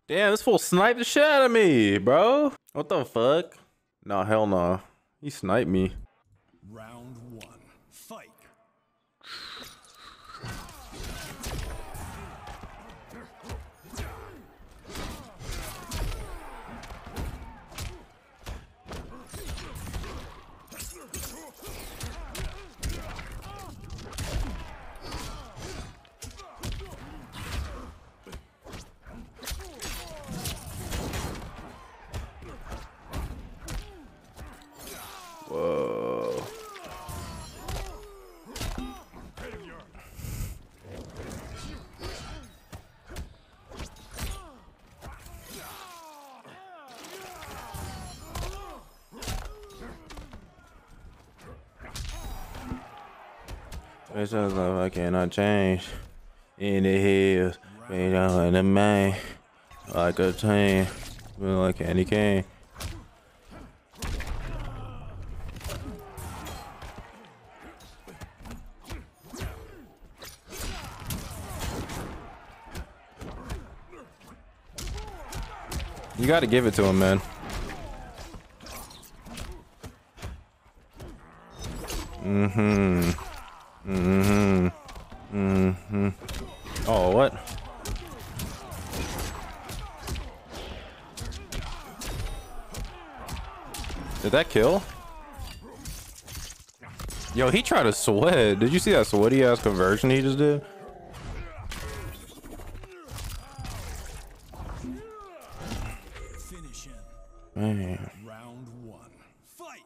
Damn, this fool sniped the shit out of me, bro. What the fuck? Nah, hell nah. He sniped me. Round one, fight. Whoa. It's just like I cannot change. In the hills, way down in the main, like a chain, feel like candy cane. You gotta give it to him, man. Oh, what? Did that kill? Yo, he tried to sweat. Did you see that sweaty ass conversion he just did? Finish him. Man. Round one, fight.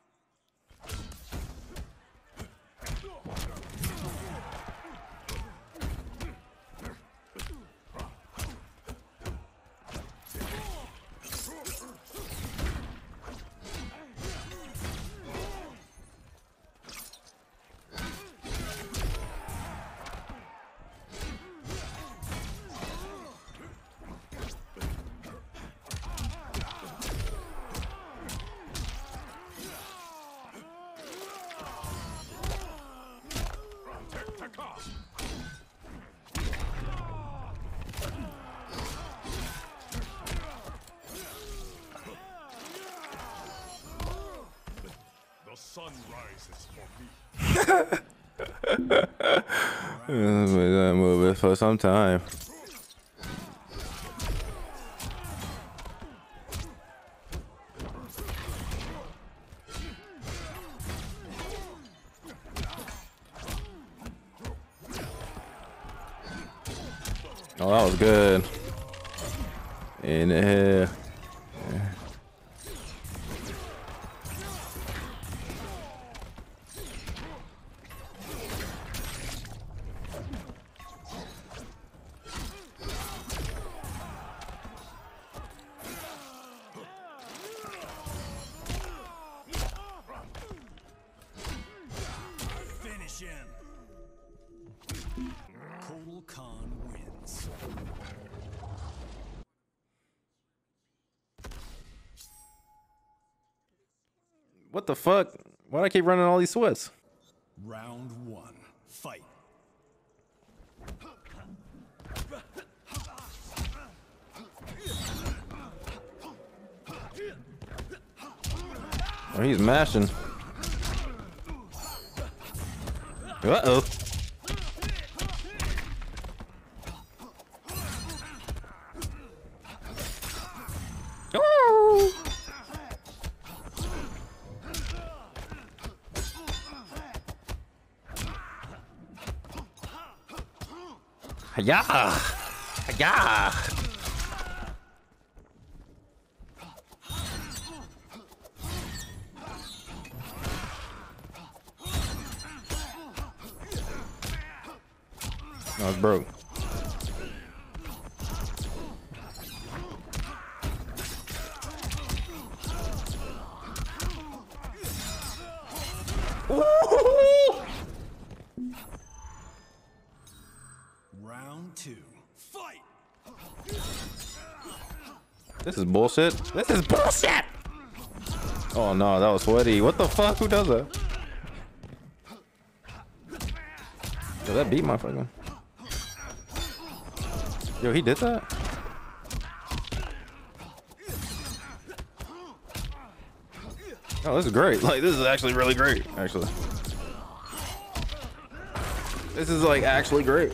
The sun rises for me. That movie for some time. Oh, that was good. In the head. Finish him. Kotal Khan wins. What the fuck? Why'd I keep running all these sweats? Round one, fight. Oh, he's mashing. Uh-oh. Oh! Yeah. Yeah. I was broke. Round two, fight. This is bullshit. This is bullshit. Oh no, that was sweaty. What the fuck? Who does that? Yo, that beat my fucking. Yo, he did that? Oh, this is great. Like, this is actually really great, actually. This is, like, actually great.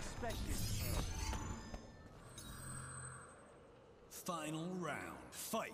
Final round. Fight.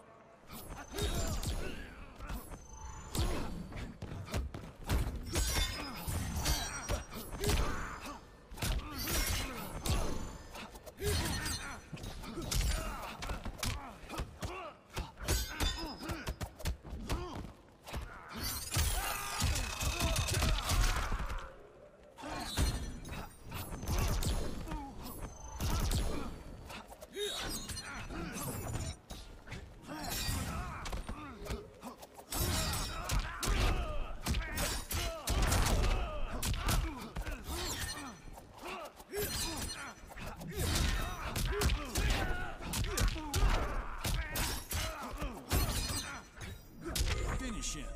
Finish him.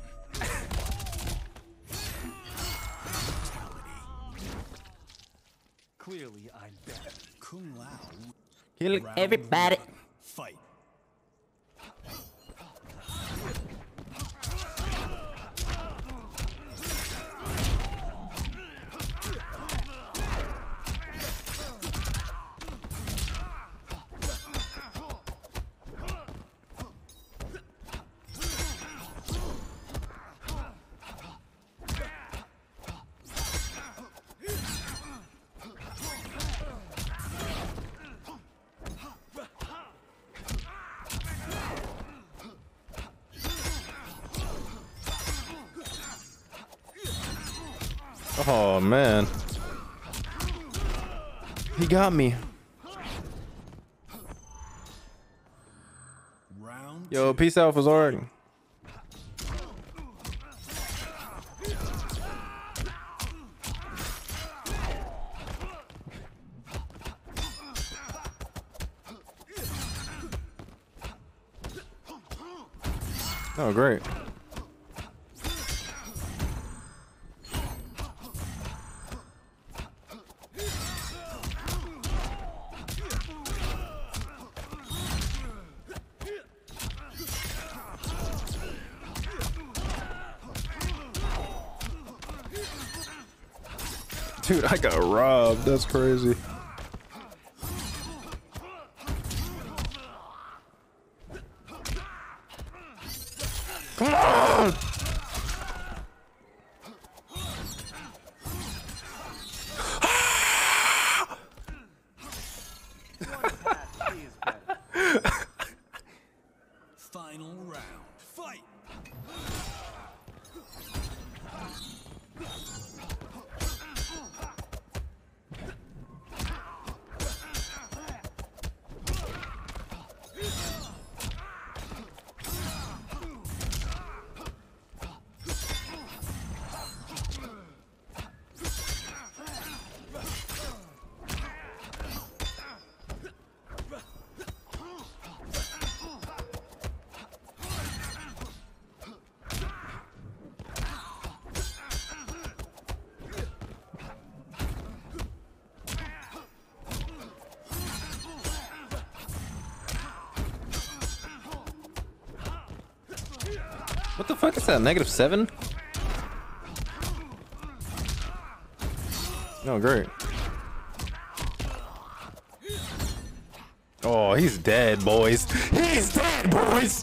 Clearly, I'm better. Kung Lao. Kill Round everybody. one. Fight. Oh man, he got me. Round Yo, peace out, Fazard. Oh, great. Dude, I got robbed. That's crazy. Come on! Final round. Fight. What the fuck is that? -7? Oh, great. Oh, he's dead, boys. He's dead, boys.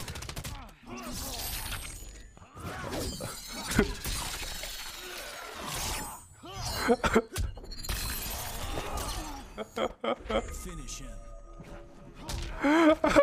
Finish him.